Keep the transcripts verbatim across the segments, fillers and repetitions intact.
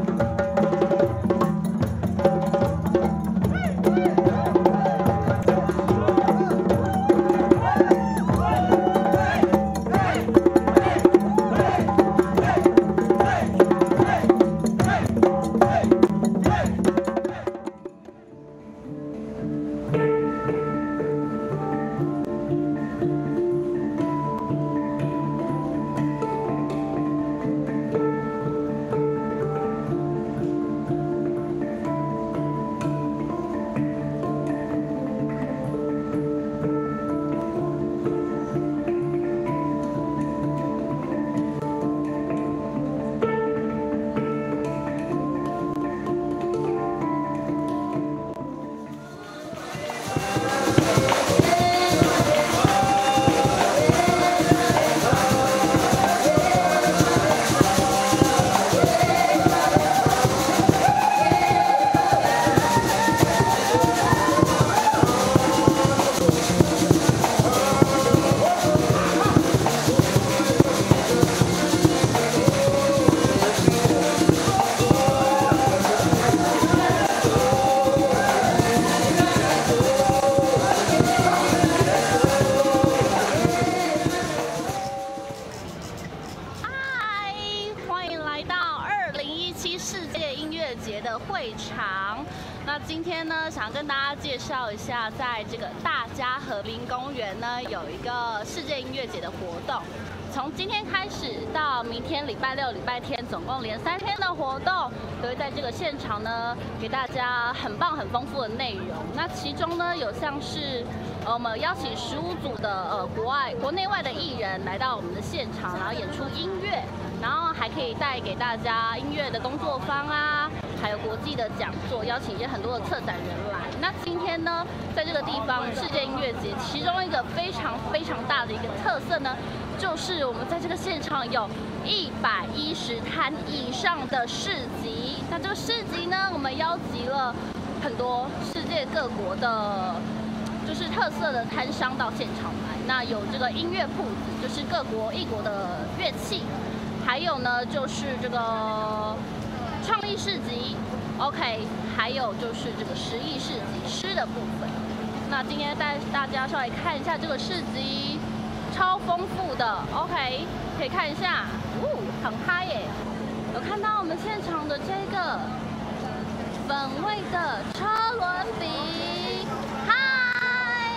会场。那今天呢，想跟大家介绍一下，在这个大家河滨公园呢，有一个世界音乐节的活动。从今天开始到明天礼拜六、礼拜天，总共连三天的活动，都会在这个现场呢，给大家很棒、很丰富的内容。那其中呢，有像是呃，我们邀请十五组的呃国外、国内外的艺人来到我们的现场，然后演出音乐，然后还可以带给大家音乐的工作坊啊，还有国际的讲座，邀请一些很多的策展人来。那今天呢，在这个地方世界音乐节，其中一个非常非常大的一个特色呢，就是我们在这个现场有一百一十摊以上的市集。那这个市集呢，我们邀集了很多世界各国的，就是特色的摊商到现场来。那有这个音乐铺子，就是各国异国的乐器，还有呢就是这个创意市集 ，OK， 还有就是这个食艺市集，吃的部分。那今天带大家稍微看一下这个市集。超丰富的 ，OK， 可以看一下，哦，很嗨耶！有看到我们现场的这个粉味的车轮饼，嗨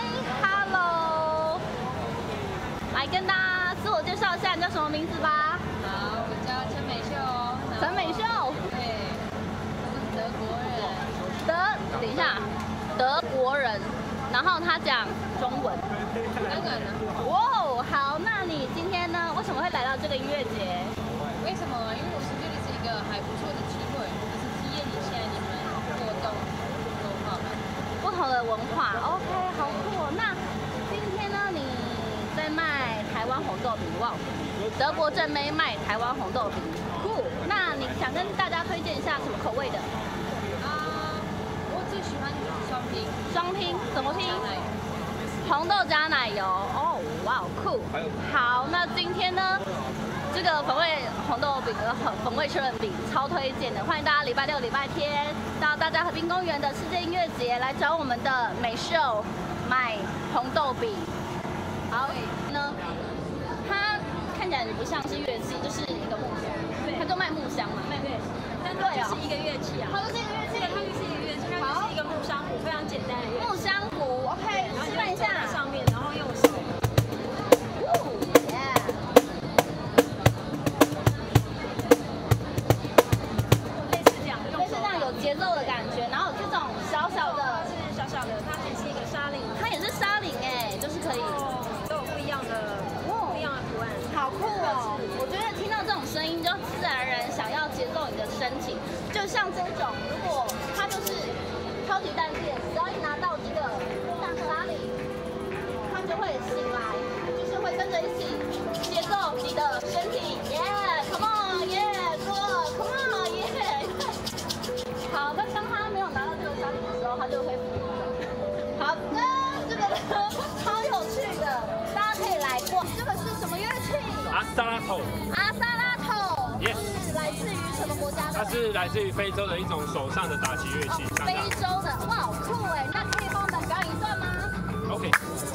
，Hello， 来跟大家自我介绍一下，你叫什么名字吧？ 好，我叫陈美秀。 陈美秀。 对，我是德国人。 德，等一下，德国人，然后他讲中文。 当然了。 哇，好，那你今天呢？为什么会来到这个音乐节？ 为什么？因为我是觉得是一个还不错的机会，就是体验一下你们活动文化吧。 不同的文化 ，OK， 好酷哦。那今天呢，你在卖台湾红豆饼，哇，德国正妹卖台湾红豆饼，酷。那你想跟大家推荐一下什么口味的？ 啊，我最喜欢就是双拼。 双拼怎么拼？红豆加奶油，哦，哇，酷！好，那今天呢，这个粉味红豆饼的粉味车轮饼超推荐的，欢迎大家礼拜六、礼拜天到大家河滨公园的世界音乐节来找我们的美秀买红豆饼。好，呢，它看起来不像是乐器，就是一个木箱，它就卖木箱嘛，卖乐器， 但它就是一个乐器啊， 它就是一个乐器， 它就是一个乐器，它就是一个木箱鼓，非常简单的乐器。 木箱鼓 ，OK， 示范一下。 上面，然后用手。 节奏的感觉，然后这种小小的， 是小小的，它也是一个沙铃， 它也是沙铃哎，就是可以， 都有不一样的，不一样的图案， 好酷哦！我觉得听到这种声音，就自然而然想要节奏你的身体，就像这种，如果它就是超级带电，只要一拿到这个像沙铃，它就会醒来，就是会跟着一起节奏你的身体，耶 ，come on， 耶 ，go，come on， 耶。好，那当他没有拿到这个沙铃的时候，他就会复活。好的，这个呢超有趣的，大家可以来过。这个是什么乐器？ 阿萨拉头。 阿萨拉头 Yes。 是来自自于什么国家的？ 它是来自于非洲的一种手上的打击乐器。 非洲的，哇，好酷哎！那可以帮我们表演一段吗 ？OK。